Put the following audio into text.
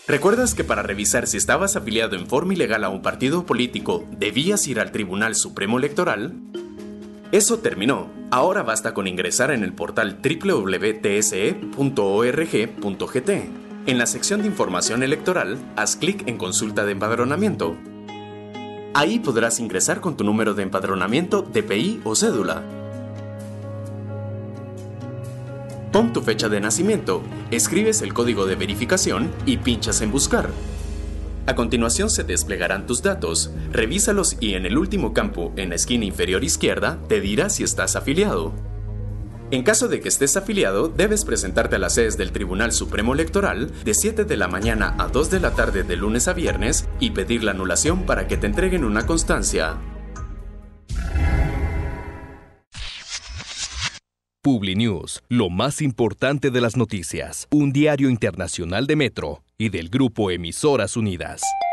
¿Recuerdas que para revisar si estabas afiliado en forma ilegal a un partido político debías ir al Tribunal Supremo Electoral? Eso terminó. Ahora basta con ingresar en el portal www.tse.org.gt. En la sección de información electoral, haz clic en Consulta de empadronamiento. Ahí podrás ingresar con tu número de empadronamiento, DPI o cédula. Pon tu fecha de nacimiento, escribes el código de verificación y pinchas en Buscar. A continuación se desplegarán tus datos, revísalos y en el último campo, en la esquina inferior izquierda, te dirá si estás afiliado. En caso de que estés afiliado, debes presentarte a las sedes del Tribunal Supremo Electoral de 7 de la mañana a 2 de la tarde de lunes a viernes y pedir la anulación para que te entreguen una constancia. Publinews, lo más importante de las noticias. Un diario internacional de Metro y del Grupo Emisoras Unidas.